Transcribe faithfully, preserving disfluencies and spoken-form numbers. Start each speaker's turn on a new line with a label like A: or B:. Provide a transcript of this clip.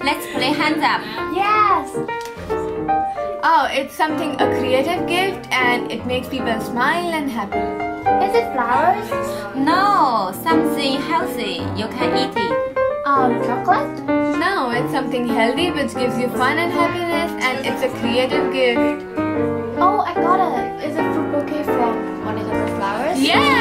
A: Let's play hands up.
B: Yes!
C: Oh, it's something, a creative gift, and it makes people smile and happy.
B: Is it flowers?
A: No, something healthy. You can eat it.
B: Um, chocolate?
C: No, it's something healthy which gives you fun and happiness, and it's a creative gift.
B: Oh, I got it. It's a fruit bouquet from one of the flowers?
C: Yeah!